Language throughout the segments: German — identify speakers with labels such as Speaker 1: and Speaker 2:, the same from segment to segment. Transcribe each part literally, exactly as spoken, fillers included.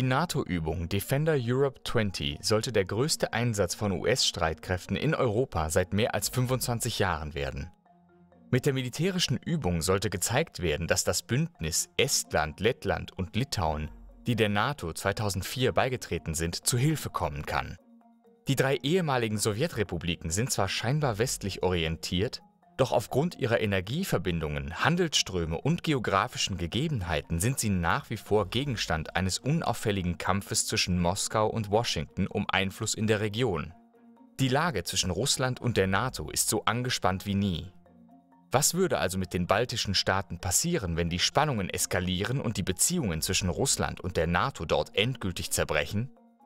Speaker 1: Die NATO-Übung Defender Europe zwanzig sollte der größte Einsatz von U S-Streitkräften in Europa seit mehr als fünfundzwanzig Jahren werden. Mit der militärischen Übung sollte gezeigt werden, dass das Bündnis Estland, Lettland und Litauen, die der NATO zweitausendvier beigetreten sind, zu Hilfe kommen kann. Die drei ehemaligen Sowjetrepubliken sind zwar scheinbar westlich orientiert, doch aufgrund ihrer Energieverbindungen, Handelsströme und geografischen Gegebenheiten sind sie nach wie vor Gegenstand eines unauffälligen Kampfes zwischen Moskau und Washington um Einfluss in der Region. Die Lage zwischen Russland und der NATO ist so angespannt wie nie. Was würde also mit den baltischen Staaten passieren, wenn die Spannungen eskalieren und die Beziehungen zwischen Russland und der NATO dort endgültig zerbrechen?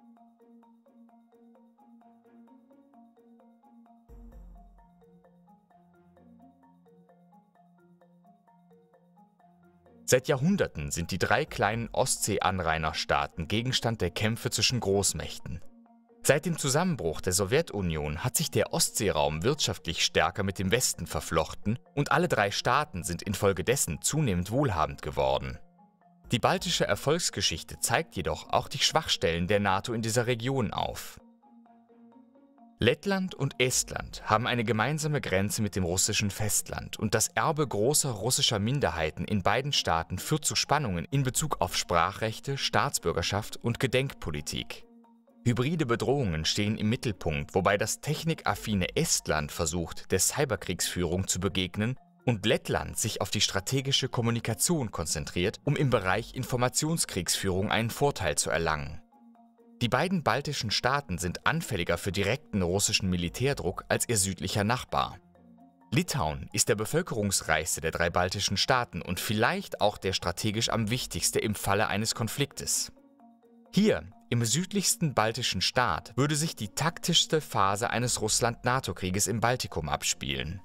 Speaker 1: Seit Jahrhunderten sind die drei kleinen Ostsee-Anrainerstaaten Gegenstand der Kämpfe zwischen Großmächten. Seit dem Zusammenbruch der Sowjetunion hat sich der Ostseeraum wirtschaftlich stärker mit dem Westen verflochten und alle drei Staaten sind infolgedessen zunehmend wohlhabend geworden. Die baltische Erfolgsgeschichte zeigt jedoch auch die Schwachstellen der NATO in dieser Region auf. Lettland und Estland haben eine gemeinsame Grenze mit dem russischen Festland und das Erbe großer russischer Minderheiten in beiden Staaten führt zu Spannungen in Bezug auf Sprachrechte, Staatsbürgerschaft und Gedenkpolitik. Hybride Bedrohungen stehen im Mittelpunkt, wobei das technikaffine Estland versucht, der Cyberkriegsführung zu begegnen und Lettland sich auf die strategische Kommunikation konzentriert, um im Bereich Informationskriegsführung einen Vorteil zu erlangen. Die beiden baltischen Staaten sind anfälliger für direkten russischen Militärdruck als ihr südlicher Nachbar. Litauen ist der bevölkerungsreichste der drei baltischen Staaten und vielleicht auch der strategisch am wichtigste im Falle eines Konfliktes. Hier, im südlichsten baltischen Staat, würde sich die taktischste Phase eines Russland-NATO-Krieges im Baltikum abspielen.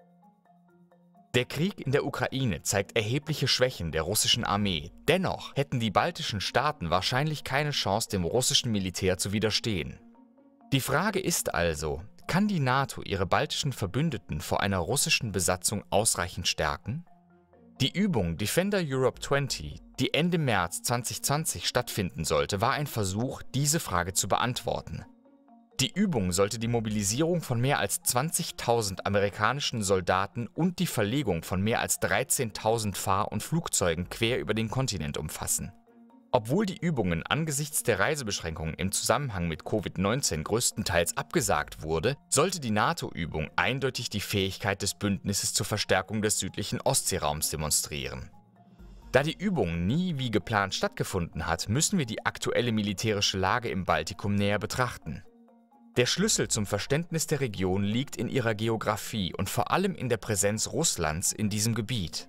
Speaker 1: Der Krieg in der Ukraine zeigt erhebliche Schwächen der russischen Armee. Dennoch hätten die baltischen Staaten wahrscheinlich keine Chance, dem russischen Militär zu widerstehen. Die Frage ist also, kann die NATO ihre baltischen Verbündeten vor einer russischen Besatzung ausreichend stärken? Die Übung Defender Europe zwanzig, die Ende März zweitausendzwanzig stattfinden sollte, war ein Versuch, diese Frage zu beantworten. Die Übung sollte die Mobilisierung von mehr als zwanzigtausend amerikanischen Soldaten und die Verlegung von mehr als dreizehntausend Fahr- und Flugzeugen quer über den Kontinent umfassen. Obwohl die Übungen angesichts der Reisebeschränkungen im Zusammenhang mit Covid neunzehn größtenteils abgesagt wurde, sollte die NATO-Übung eindeutig die Fähigkeit des Bündnisses zur Verstärkung des südlichen Ostseeraums demonstrieren. Da die Übung nie wie geplant stattgefunden hat, müssen wir die aktuelle militärische Lage im Baltikum näher betrachten. Der Schlüssel zum Verständnis der Region liegt in ihrer Geografie und vor allem in der Präsenz Russlands in diesem Gebiet.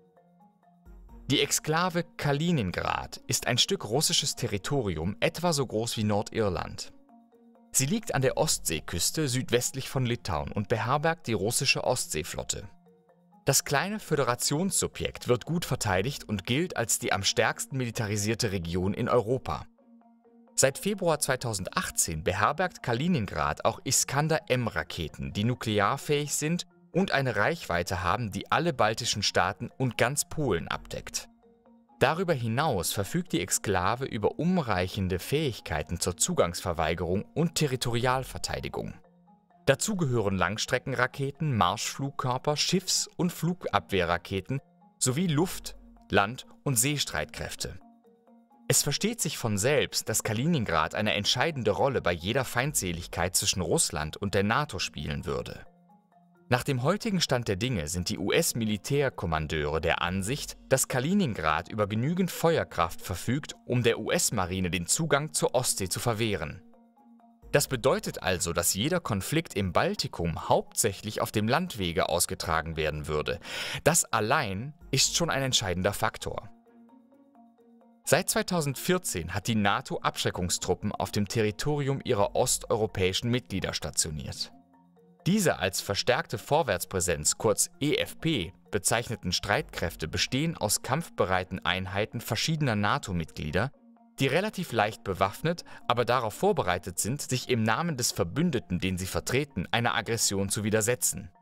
Speaker 1: Die Exklave Kaliningrad ist ein Stück russisches Territorium etwa so groß wie Nordirland. Sie liegt an der Ostseeküste südwestlich von Litauen und beherbergt die russische Ostseeflotte. Das kleine Föderationssubjekt wird gut verteidigt und gilt als die am stärksten militarisierte Region in Europa. Seit Februar zweitausendachtzehn beherbergt Kaliningrad auch Iskander-M-Raketen, die nuklearfähig sind und eine Reichweite haben, die alle baltischen Staaten und ganz Polen abdeckt. Darüber hinaus verfügt die Exklave über umreichende Fähigkeiten zur Zugangsverweigerung und Territorialverteidigung. Dazu gehören Langstreckenraketen, Marschflugkörper, Schiffs- und Flugabwehrraketen sowie Luft-, Land- und Seestreitkräfte. Es versteht sich von selbst, dass Kaliningrad eine entscheidende Rolle bei jeder Feindseligkeit zwischen Russland und der NATO spielen würde. Nach dem heutigen Stand der Dinge sind die U S-Militärkommandeure der Ansicht, dass Kaliningrad über genügend Feuerkraft verfügt, um der U S-Marine den Zugang zur Ostsee zu verwehren. Das bedeutet also, dass jeder Konflikt im Baltikum hauptsächlich auf dem Landwege ausgetragen werden würde. Das allein ist schon ein entscheidender Faktor. Seit zweitausendvierzehn hat die NATO Abschreckungstruppen auf dem Territorium ihrer osteuropäischen Mitglieder stationiert. Diese als verstärkte Vorwärtspräsenz, kurz E F P, bezeichneten Streitkräfte bestehen aus kampfbereiten Einheiten verschiedener NATO-Mitglieder, die relativ leicht bewaffnet, aber darauf vorbereitet sind, sich im Namen des Verbündeten, den sie vertreten, einer Aggression zu widersetzen.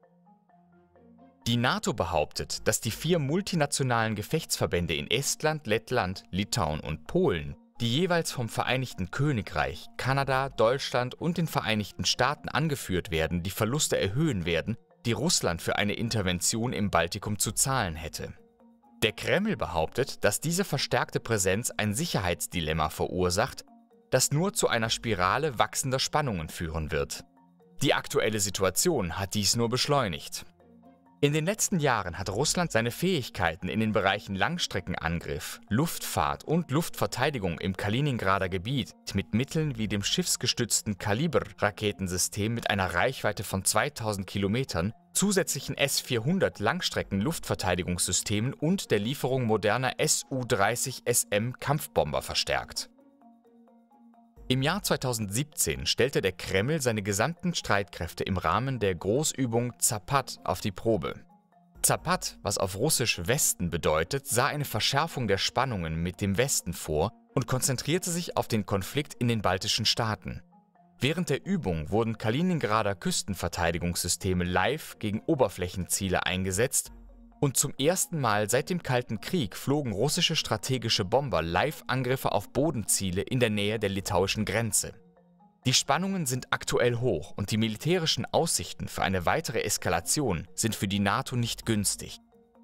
Speaker 1: Die NATO behauptet, dass die vier multinationalen Gefechtsverbände in Estland, Lettland, Litauen und Polen, die jeweils vom Vereinigten Königreich, Kanada, Deutschland und den Vereinigten Staaten angeführt werden, die Verluste erhöhen werden, die Russland für eine Intervention im Baltikum zu zahlen hätte. Der Kreml behauptet, dass diese verstärkte Präsenz ein Sicherheitsdilemma verursacht, das nur zu einer Spirale wachsender Spannungen führen wird. Die aktuelle Situation hat dies nur beschleunigt. In den letzten Jahren hat Russland seine Fähigkeiten in den Bereichen Langstreckenangriff, Luftfahrt und Luftverteidigung im Kaliningrader Gebiet mit Mitteln wie dem schiffsgestützten Kaliber-Raketensystem mit einer Reichweite von zweitausend Kilometern, zusätzlichen S vierhundert Langstrecken-Luftverteidigungssystemen und der Lieferung moderner S U dreißig S M Kampfbomber verstärkt. Im Jahr zweitausendsiebzehn stellte der Kreml seine gesamten Streitkräfte im Rahmen der Großübung Zapad auf die Probe. Zapad, was auf Russisch Westen bedeutet, sah eine Verschärfung der Spannungen mit dem Westen vor und konzentrierte sich auf den Konflikt in den baltischen Staaten. Während der Übung wurden Kaliningrader Küstenverteidigungssysteme live gegen Oberflächenziele eingesetzt und zum ersten Mal seit dem Kalten Krieg flogen russische strategische Bomber Live-Angriffe auf Bodenziele in der Nähe der litauischen Grenze. Die Spannungen sind aktuell hoch und die militärischen Aussichten für eine weitere Eskalation sind für die NATO nicht günstig.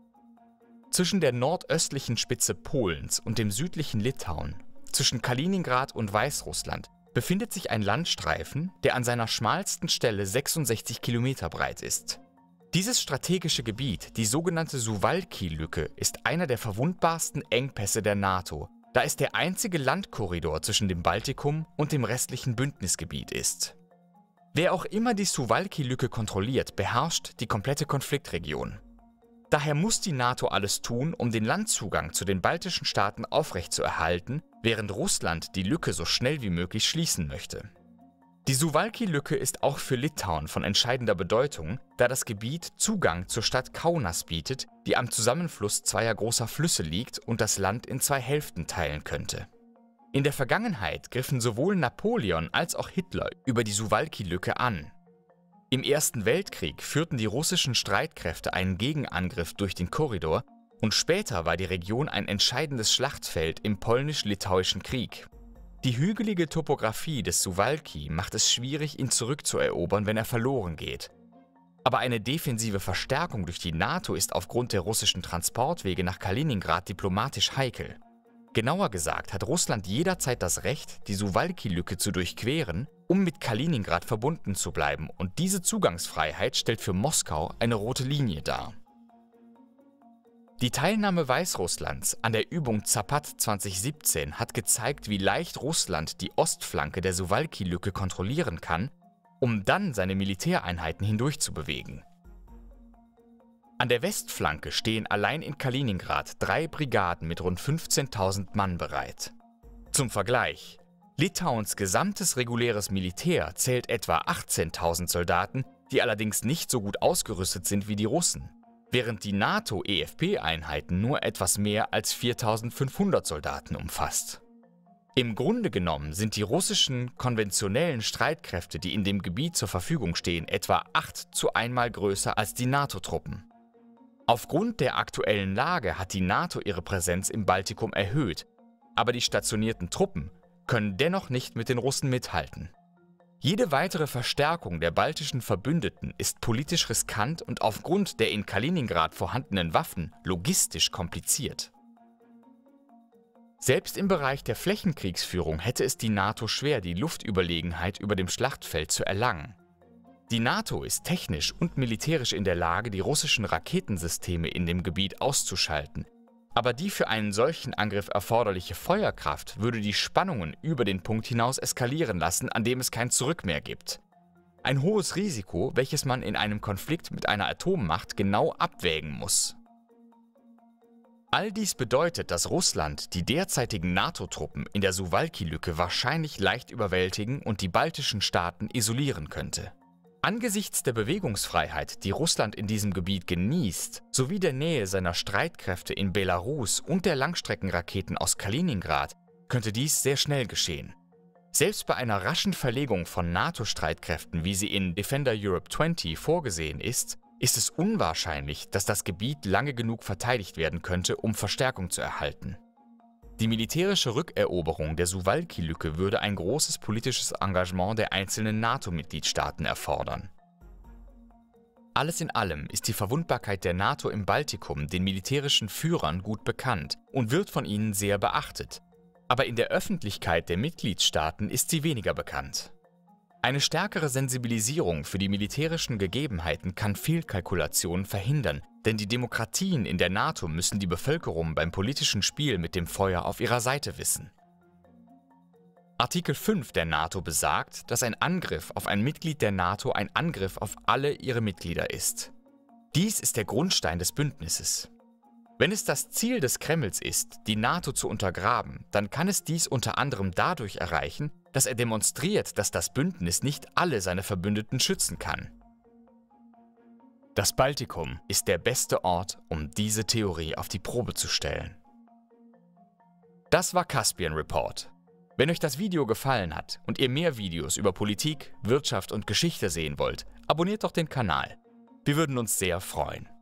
Speaker 1: Zwischen der nordöstlichen Spitze Polens und dem südlichen Litauen, zwischen Kaliningrad und Weißrussland, befindet sich ein Landstreifen, der an seiner schmalsten Stelle sechsundsechzig Kilometer breit ist. Dieses strategische Gebiet, die sogenannte Suwałki-Lücke, ist einer der verwundbarsten Engpässe der NATO, da es der einzige Landkorridor zwischen dem Baltikum und dem restlichen Bündnisgebiet ist. Wer auch immer die Suwałki-Lücke kontrolliert, beherrscht die komplette Konfliktregion. Daher muss die NATO alles tun, um den Landzugang zu den baltischen Staaten aufrechtzuerhalten, während Russland die Lücke so schnell wie möglich schließen möchte. Die Suwałki-Lücke ist auch für Litauen von entscheidender Bedeutung, da das Gebiet Zugang zur Stadt Kaunas bietet, die am Zusammenfluss zweier großer Flüsse liegt und das Land in zwei Hälften teilen könnte. In der Vergangenheit griffen sowohl Napoleon als auch Hitler über die Suwałki-Lücke an. Im Ersten Weltkrieg führten die russischen Streitkräfte einen Gegenangriff durch den Korridor und später war die Region ein entscheidendes Schlachtfeld im polnisch-litauischen Krieg. Die hügelige Topographie des Suwałki macht es schwierig, ihn zurückzuerobern, wenn er verloren geht. Aber eine defensive Verstärkung durch die NATO ist aufgrund der russischen Transportwege nach Kaliningrad diplomatisch heikel. Genauer gesagt hat Russland jederzeit das Recht, die Suwałki-Lücke zu durchqueren, um mit Kaliningrad verbunden zu bleiben, und diese Zugangsfreiheit stellt für Moskau eine rote Linie dar. Die Teilnahme Weißrusslands an der Übung Zapad zweitausendsiebzehn hat gezeigt, wie leicht Russland die Ostflanke der Suwałki-Lücke kontrollieren kann, um dann seine Militäreinheiten hindurchzubewegen. An der Westflanke stehen allein in Kaliningrad drei Brigaden mit rund fünfzehntausend Mann bereit. Zum Vergleich: Litauens gesamtes reguläres Militär zählt etwa achtzehntausend Soldaten, die allerdings nicht so gut ausgerüstet sind wie die Russen, während die NATO-E F P-Einheiten nur etwas mehr als viertausendfünfhundert Soldaten umfasst. Im Grunde genommen sind die russischen konventionellen Streitkräfte, die in dem Gebiet zur Verfügung stehen, etwa acht zu einmal größer als die NATO-Truppen. Aufgrund der aktuellen Lage hat die NATO ihre Präsenz im Baltikum erhöht, aber die stationierten Truppen können dennoch nicht mit den Russen mithalten. Jede weitere Verstärkung der baltischen Verbündeten ist politisch riskant und aufgrund der in Kaliningrad vorhandenen Waffen logistisch kompliziert. Selbst im Bereich der Flächenkriegsführung hätte es die NATO schwer, die Luftüberlegenheit über dem Schlachtfeld zu erlangen. Die NATO ist technisch und militärisch in der Lage, die russischen Raketensysteme in dem Gebiet auszuschalten, aber die für einen solchen Angriff erforderliche Feuerkraft würde die Spannungen über den Punkt hinaus eskalieren lassen, an dem es kein Zurück mehr gibt. Ein hohes Risiko, welches man in einem Konflikt mit einer Atommacht genau abwägen muss. All dies bedeutet, dass Russland die derzeitigen NATO-Truppen in der Suwałki-Lücke wahrscheinlich leicht überwältigen und die baltischen Staaten isolieren könnte. Angesichts der Bewegungsfreiheit, die Russland in diesem Gebiet genießt, sowie der Nähe seiner Streitkräfte in Belarus und der Langstreckenraketen aus Kaliningrad, könnte dies sehr schnell geschehen. Selbst bei einer raschen Verlegung von NATO-Streitkräften, wie sie in Defender Europe zwanzig vorgesehen ist, ist es unwahrscheinlich, dass das Gebiet lange genug verteidigt werden könnte, um Verstärkung zu erhalten. Die militärische Rückeroberung der Suwałki-Lücke würde ein großes politisches Engagement der einzelnen NATO-Mitgliedstaaten erfordern. Alles in allem ist die Verwundbarkeit der NATO im Baltikum den militärischen Führern gut bekannt und wird von ihnen sehr beachtet. Aber in der Öffentlichkeit der Mitgliedstaaten ist sie weniger bekannt. Eine stärkere Sensibilisierung für die militärischen Gegebenheiten kann Fehlkalkulationen verhindern, denn die Demokratien in der NATO müssen die Bevölkerung beim politischen Spiel mit dem Feuer auf ihrer Seite wissen. Artikel fünf der NATO besagt, dass ein Angriff auf ein Mitglied der NATO ein Angriff auf alle ihre Mitglieder ist. Dies ist der Grundstein des Bündnisses. Wenn es das Ziel des Kremls ist, die NATO zu untergraben, dann kann es dies unter anderem dadurch erreichen, dass er demonstriert, dass das Bündnis nicht alle seine Verbündeten schützen kann. Das Baltikum ist der beste Ort, um diese Theorie auf die Probe zu stellen. Das war Caspian Report. Wenn euch das Video gefallen hat und ihr mehr Videos über Politik, Wirtschaft und Geschichte sehen wollt, abonniert doch den Kanal. Wir würden uns sehr freuen.